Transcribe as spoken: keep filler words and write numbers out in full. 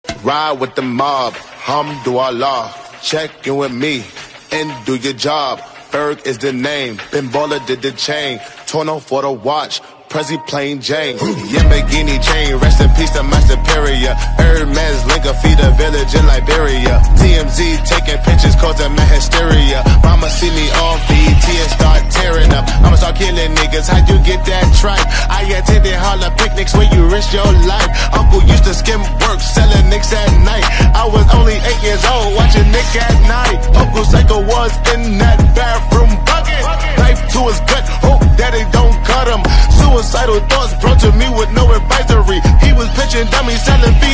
Ride with the mob, Hamdulillah. Check in with me and do your job. Berg is the name, Ben Baller did the chain. Torno for the watch, Prezi plain Jane. Yamagini chain, rest in peace to my superior. Hermes Linker feed a village in Liberia. T M Z taking pictures causing my hysteria. Mama see me on B E T and start tearing up. I'ma start killing niggas, how'd you get that tripe? I attended Harlem picnics where you risk your life. Uncle used to skim work, selling nicks at night. I was only eight years old, watching Nick at night. Uncle Psycho was in that bathroom bucket. Knife to his gut, hope that it don't cut him. Suicidal thoughts brought to me with no advisory. He was pitching dummies, selling